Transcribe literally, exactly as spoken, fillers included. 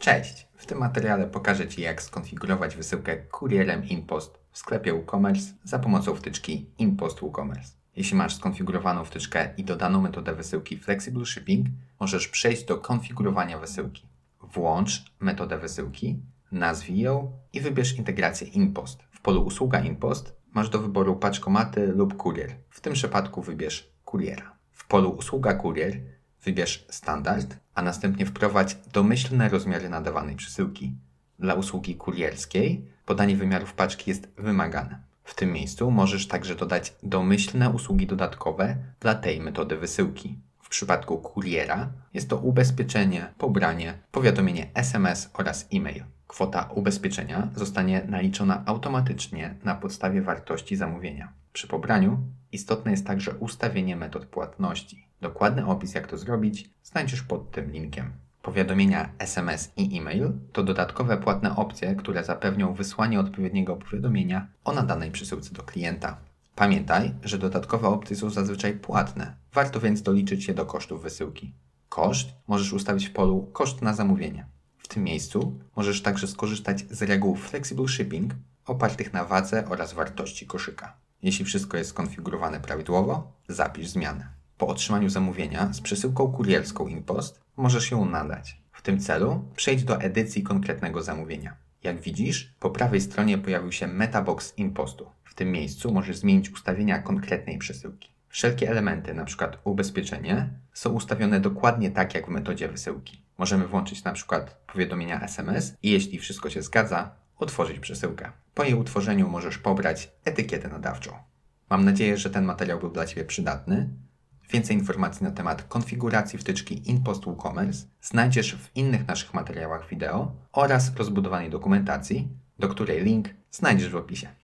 Cześć! W tym materiale pokażę Ci, jak skonfigurować wysyłkę kurierem InPost w sklepie WooCommerce za pomocą wtyczki InPost WooCommerce. Jeśli masz skonfigurowaną wtyczkę i dodaną metodę wysyłki Flexible Shipping, możesz przejść do konfigurowania wysyłki. Włącz metodę wysyłki, nazwij ją i wybierz integrację InPost. W polu Usługa InPost masz do wyboru paczkomaty lub kurier. W tym przypadku wybierz kuriera. W polu Usługa kurier wybierz standard, a następnie wprowadź domyślne rozmiary nadawanej przesyłki. Dla usługi kurierskiej podanie wymiarów paczki jest wymagane. W tym miejscu możesz także dodać domyślne usługi dodatkowe dla tej metody wysyłki. W przypadku kuriera jest to ubezpieczenie, pobranie, powiadomienie S M S oraz e-mail. Kwota ubezpieczenia zostanie naliczona automatycznie na podstawie wartości zamówienia. Przy pobraniu istotne jest także ustawienie metod płatności. Dokładny opis, jak to zrobić, znajdziesz pod tym linkiem. Powiadomienia S M S i e-mail to dodatkowe płatne opcje, które zapewnią wysłanie odpowiedniego powiadomienia o nadanej przesyłce do klienta. Pamiętaj, że dodatkowe opcje są zazwyczaj płatne, warto więc doliczyć je do kosztów wysyłki. Koszt możesz ustawić w polu Koszt na zamówienie. W tym miejscu możesz także skorzystać z reguł Flexible Shipping opartych na wadze oraz wartości koszyka. Jeśli wszystko jest skonfigurowane prawidłowo, zapisz zmiany. Po otrzymaniu zamówienia z przesyłką kurierską InPost możesz ją nadać. W tym celu przejdź do edycji konkretnego zamówienia. Jak widzisz, po prawej stronie pojawił się Metabox InPostu. W tym miejscu możesz zmienić ustawienia konkretnej przesyłki. Wszelkie elementy, np. ubezpieczenie, są ustawione dokładnie tak jak w metodzie wysyłki. Możemy włączyć np. powiadomienia S M S i jeśli wszystko się zgadza, utworzyć przesyłkę. Po jej utworzeniu możesz pobrać etykietę nadawczą. Mam nadzieję, że ten materiał był dla Ciebie przydatny. Więcej informacji na temat konfiguracji wtyczki InPost WooCommerce znajdziesz w innych naszych materiałach wideo oraz rozbudowanej dokumentacji, do której link znajdziesz w opisie.